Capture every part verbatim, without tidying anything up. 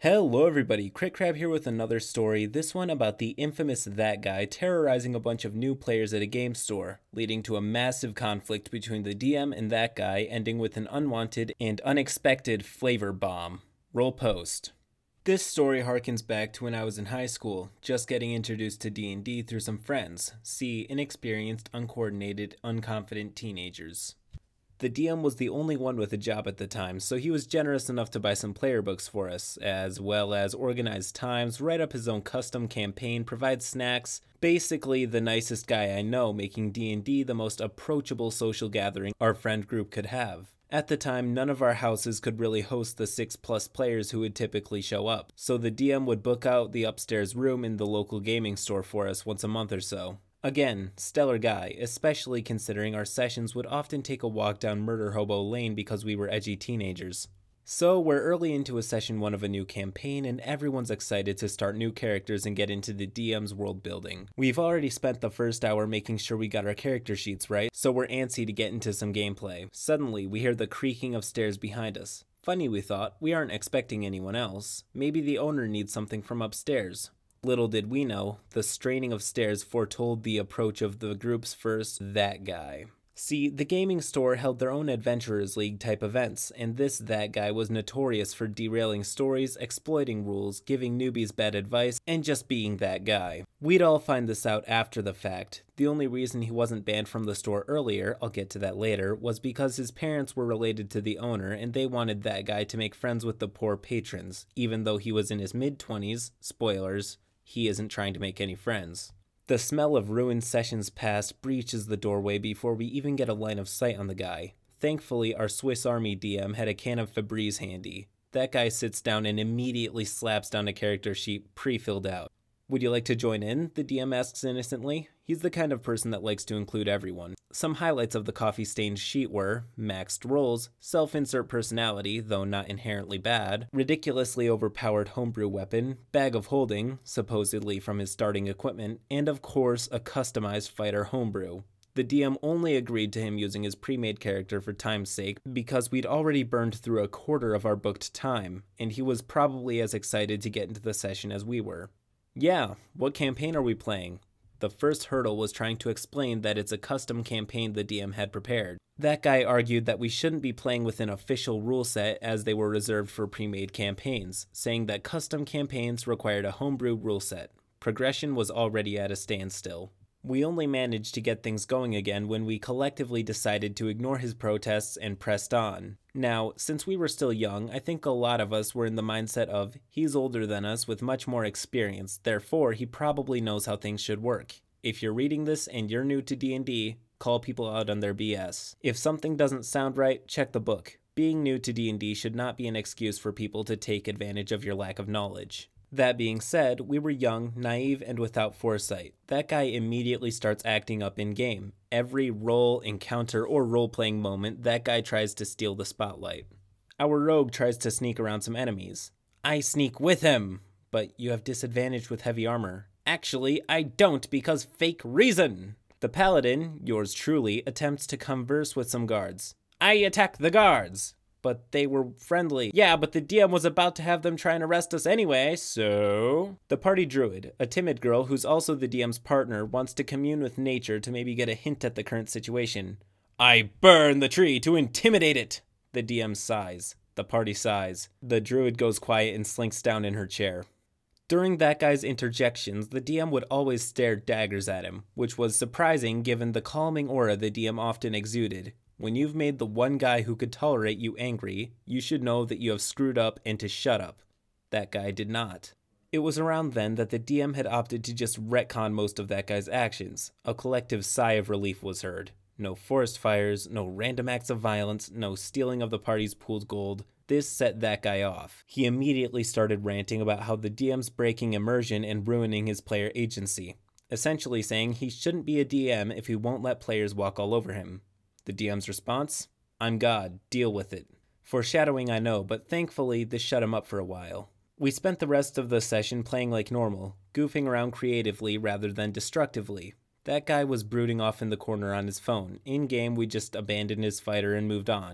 Hello everybody, CritCrab here with another story, this one about the infamous That Guy terrorizing a bunch of new players at a game store, leading to a massive conflict between the D M and That Guy, ending with an unwanted and unexpected flavor bomb. Roll post. This story harkens back to when I was in high school, just getting introduced to D and D through some friends, see inexperienced, uncoordinated, unconfident teenagers. The D M was the only one with a job at the time, so he was generous enough to buy some player books for us, as well as organize times, write up his own custom campaign, provide snacks, basically the nicest guy I know, making D and D the most approachable social gathering our friend group could have. At the time, none of our houses could really host the six plus players who would typically show up, so the D M would book out the upstairs room in the local gaming store for us once a month or so. Again, stellar guy, especially considering our sessions would often take a walk down Murder Hobo Lane because we were edgy teenagers. So we're early into a session one of a new campaign and everyone's excited to start new characters and get into the D M's world building. We've already spent the first hour making sure we got our character sheets right, so we're antsy to get into some gameplay. Suddenly, we hear the creaking of stairs behind us. Funny, we thought, we aren't expecting anyone else. Maybe the owner needs something from upstairs. Little did we know, the straining of stairs foretold the approach of the group's first That Guy. See, the gaming store held their own Adventurers League type events, and this That Guy was notorious for derailing stories, exploiting rules, giving newbies bad advice, and just being that guy. We'd all find this out after the fact. The only reason he wasn't banned from the store earlier, I'll get to that later, was because his parents were related to the owner and they wanted That Guy to make friends with the poor patrons, even though he was in his mid-twenties, spoilers, he isn't trying to make any friends. The smell of ruined sessions past breaches the doorway before we even get a line of sight on the guy. Thankfully, our Swiss Army D M had a can of Febreze handy. That guy sits down and immediately slaps down a character sheet pre-filled out. Would you like to join in? The D M asks innocently. He's the kind of person that likes to include everyone. Some highlights of the coffee-stained sheet were maxed rolls, self-insert personality, though not inherently bad, ridiculously overpowered homebrew weapon, bag of holding, supposedly from his starting equipment, and of course a customized fighter homebrew. The D M only agreed to him using his pre-made character for time's sake because we'd already burned through a quarter of our booked time, and he was probably as excited to get into the session as we were. Yeah, what campaign are we playing? The first hurdle was trying to explain that it's a custom campaign the D M had prepared. That guy argued that we shouldn't be playing with an official rule set as they were reserved for pre-made campaigns, saying that custom campaigns required a homebrew rule set. Progression was already at a standstill. We only managed to get things going again when we collectively decided to ignore his protests and pressed on. Now, since we were still young, I think a lot of us were in the mindset of, he's older than us with much more experience, therefore he probably knows how things should work. If you're reading this and you're new to D and D, call people out on their B S. If something doesn't sound right, check the book. Being new to D and D should not be an excuse for people to take advantage of your lack of knowledge. That being said, we were young, naive, and without foresight. That guy immediately starts acting up in-game. Every roll, encounter, or role-playing moment, that guy tries to steal the spotlight. Our rogue tries to sneak around some enemies. I sneak with him! But you have disadvantage with heavy armor. Actually, I don't because fake reason! The paladin, yours truly, attempts to converse with some guards. I attack the guards! But they were friendly. Yeah, but the D M was about to have them try and arrest us anyway, so... The party druid, a timid girl who's also the D M's partner, wants to commune with nature to maybe get a hint at the current situation. I burn the tree to intimidate it! The D M sighs. The party sighs. The druid goes quiet and slinks down in her chair. During that guy's interjections, the D M would always stare daggers at him, which was surprising given the calming aura the D M often exuded. When you've made the one guy who could tolerate you angry, you should know that you have screwed up and to shut up. That guy did not. It was around then that the D M had opted to just retcon most of that guy's actions. A collective sigh of relief was heard. No forest fires, no random acts of violence, no stealing of the party's pooled gold. This set that guy off. He immediately started ranting about how the D M's breaking immersion and ruining his player agency, essentially saying he shouldn't be a D M if he won't let players walk all over him. The D M's response? I'm God, deal with it. Foreshadowing I know, but thankfully this shut him up for a while. We spent the rest of the session playing like normal, goofing around creatively rather than destructively. That guy was brooding off in the corner on his phone. In-game we just abandoned his fighter and moved on.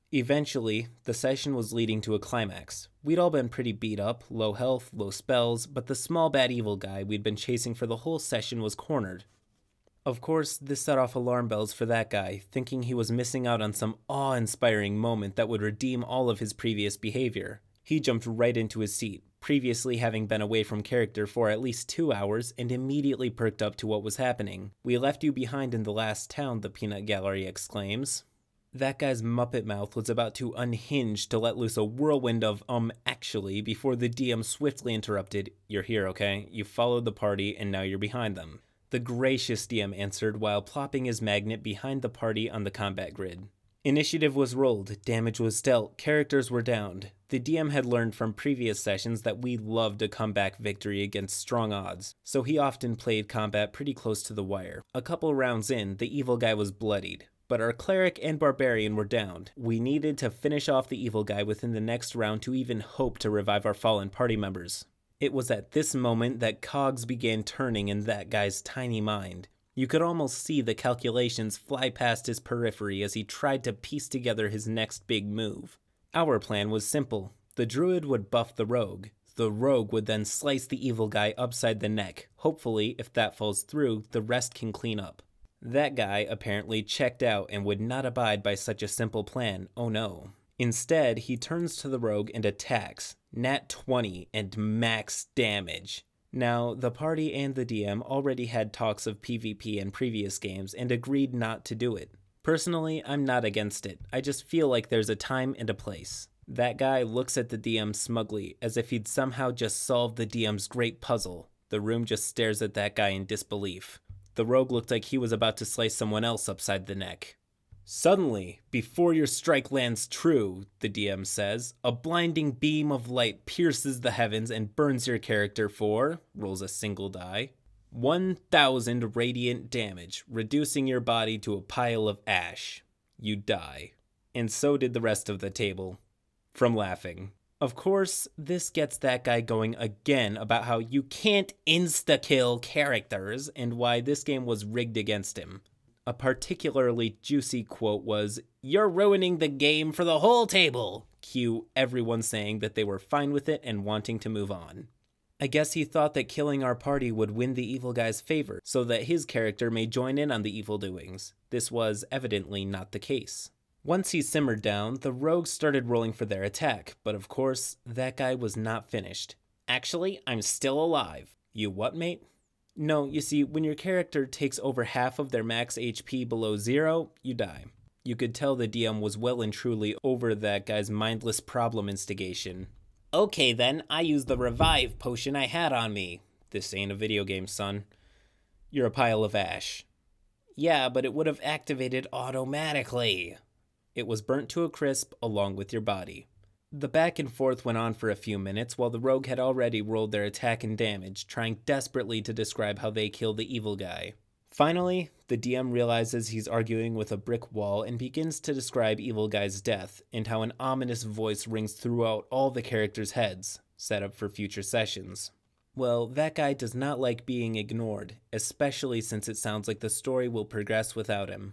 Eventually, the session was leading to a climax. We'd all been pretty beat up, low health, low spells, but the small bad evil guy we'd been chasing for the whole session was cornered. Of course, this set off alarm bells for that guy, thinking he was missing out on some awe-inspiring moment that would redeem all of his previous behavior. He jumped right into his seat, previously having been away from character for at least two hours, and immediately perked up to what was happening. "We left you behind in the last town," the peanut gallery exclaims. That guy's Muppet mouth was about to unhinge to let loose a whirlwind of, um, actually, before the D M swiftly interrupted. "You're here, okay? You followed the party, and now you're behind them." The gracious D M answered while plopping his magnet behind the party on the combat grid. Initiative was rolled, damage was dealt, characters were downed. The D M had learned from previous sessions that we loved a comeback victory against strong odds, so he often played combat pretty close to the wire. A couple rounds in, the evil guy was bloodied, but our cleric and barbarian were downed. We needed to finish off the evil guy within the next round to even hope to revive our fallen party members. It was at this moment that cogs began turning in that guy's tiny mind. You could almost see the calculations fly past his periphery as he tried to piece together his next big move. Our plan was simple. The druid would buff the rogue. The rogue would then slice the evil guy upside the neck. Hopefully, if that falls through, the rest can clean up. That guy apparently checked out and would not abide by such a simple plan, oh no. Instead, he turns to the rogue and attacks. Nat twenty and max damage. Now, the party and the D M already had talks of PvP in previous games and agreed not to do it. Personally, I'm not against it. I just feel like there's a time and a place. That guy looks at the D M smugly, as if he'd somehow just solved the D M's great puzzle. The room just stares at that guy in disbelief. The rogue looked like he was about to slice someone else upside the neck. "Suddenly, before your strike lands true," the D M says, "a blinding beam of light pierces the heavens and burns your character for," rolls a single die, one thousand radiant damage, reducing your body to a pile of ash. You die. And so did the rest of the table. From laughing. Of course, this gets that guy going again about how you can't insta-kill characters and why this game was rigged against him. A particularly juicy quote was, "You're ruining the game for the whole table." Cue everyone saying that they were fine with it and wanting to move on. I guess he thought that killing our party would win the evil guy's favor, so that his character may join in on the evil doings. This was evidently not the case. Once he simmered down, the rogues started rolling for their attack, but of course, that guy was not finished. "Actually, I'm still alive." "You what, mate?" No, you see, when your character takes over half of their max H P below zero, you die. You could tell the D M was well and truly over that guy's mindless problem instigation. "Okay then, I used the revive potion I had on me." "This ain't a video game, son." "You're a pile of ash." "Yeah, but it would have activated automatically." "It was burnt to a crisp along with your body." The back and forth went on for a few minutes while the rogue had already rolled their attack and damage, trying desperately to describe how they killed the evil guy. Finally, the D M realizes he's arguing with a brick wall and begins to describe evil guy's death, and how an ominous voice rings throughout all the characters' heads, set up for future sessions. Well, that guy does not like being ignored, especially since it sounds like the story will progress without him.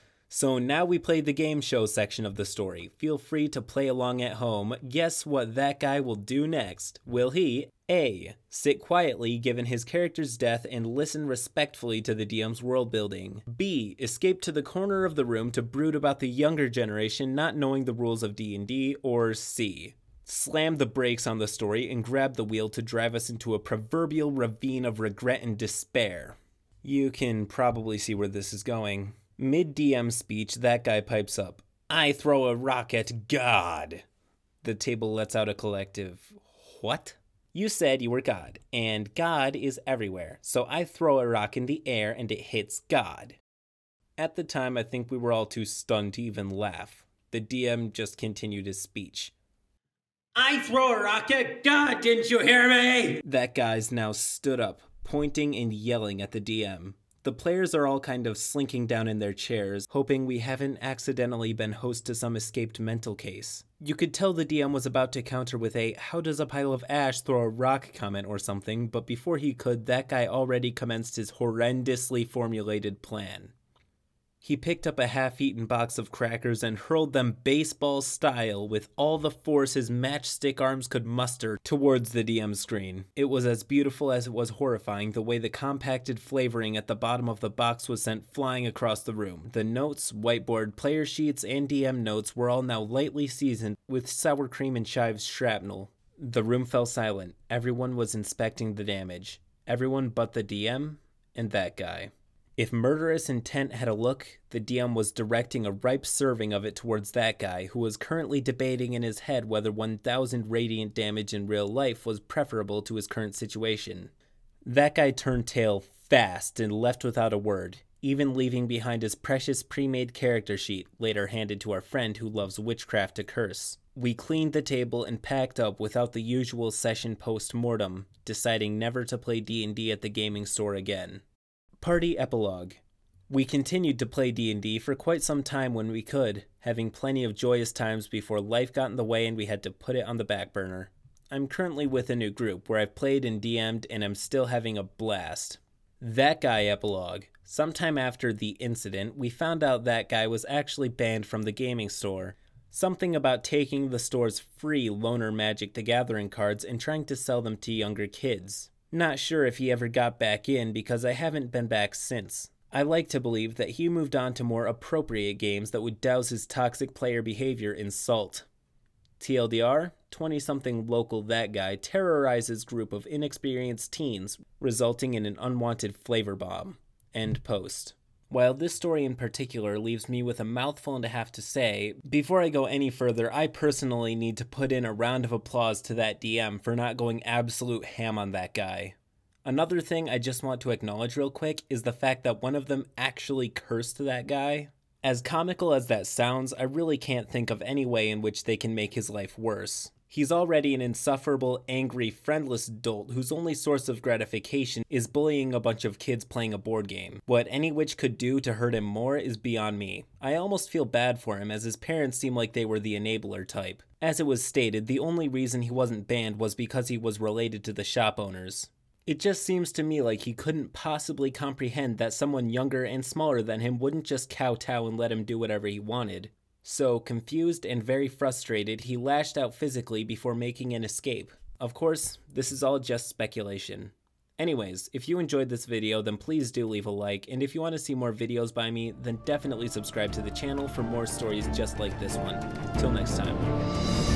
So now we played the game show section of the story. Feel free to play along at home. Guess what that guy will do next? Will he A. Sit quietly given his character's death and listen respectfully to the D M's world building? B. Escape to the corner of the room to brood about the younger generation not knowing the rules of D and D? Or C. Slam the brakes on the story and grab the wheel to drive us into a proverbial ravine of regret and despair? You can probably see where this is going. Mid-D M speech, that guy pipes up, "I throw a rock at God." The table lets out a collective, "What?" "You said you were God, and God is everywhere, so I throw a rock in the air and it hits God." At the time, I think we were all too stunned to even laugh. The D M just continued his speech. "I throw a rock at God, didn't you hear me?" That guy's now stood up, pointing and yelling at the D M. The players are all kind of slinking down in their chairs, hoping we haven't accidentally been host to some escaped mental case. You could tell the D M was about to counter with a "how does a pile of ash throw a rock" comment or something, but before he could, that guy already commenced his horrendously formulated plan. He picked up a half-eaten box of crackers and hurled them baseball style with all the force his matchstick arms could muster towards the D M screen. It was as beautiful as it was horrifying the way the compacted flavoring at the bottom of the box was sent flying across the room. The notes, whiteboard, player sheets, and D M notes were all now lightly seasoned with sour cream and chives shrapnel. The room fell silent. Everyone was inspecting the damage. Everyone but the D M and that guy. If murderous intent had a look, the D M was directing a ripe serving of it towards that guy, who was currently debating in his head whether one thousand radiant damage in real life was preferable to his current situation. That guy turned tail fast and left without a word, even leaving behind his precious pre-made character sheet, later handed to our friend who loves witchcraft to curse. We cleaned the table and packed up without the usual session post-mortem, deciding never to play D and D at the gaming store again. Party Epilogue. We continued to play D and D for quite some time when we could, having plenty of joyous times before life got in the way and we had to put it on the back burner. I'm currently with a new group where I've played and D M'd and I'm still having a blast. That Guy Epilogue. Sometime after the incident, we found out that guy was actually banned from the gaming store. Something about taking the store's free Loner Magic the Gathering cards and trying to sell them to younger kids. Not sure if he ever got back in because I haven't been back since. I like to believe that he moved on to more appropriate games that would douse his toxic player behavior in salt. T L D R, twenty-something local that guy terrorizes group of inexperienced teens, resulting in an unwanted flavor bomb. End post. While this story in particular leaves me with a mouthful and a half to say, before I go any further, I personally need to put in a round of applause to that D M for not going absolute ham on that guy. Another thing I just want to acknowledge real quick is the fact that one of them actually cursed that guy. As comical as that sounds, I really can't think of any way in which they can make his life worse. He's already an insufferable, angry, friendless dolt whose only source of gratification is bullying a bunch of kids playing a board game. What any witch could do to hurt him more is beyond me. I almost feel bad for him as his parents seem like they were the enabler type. As it was stated, the only reason he wasn't banned was because he was related to the shop owners. It just seems to me like he couldn't possibly comprehend that someone younger and smaller than him wouldn't just kowtow and let him do whatever he wanted. So, confused and very frustrated, he lashed out physically before making an escape. Of course, this is all just speculation. Anyways, if you enjoyed this video, then please do leave a like, and if you want to see more videos by me, then definitely subscribe to the channel for more stories just like this one. Till next time.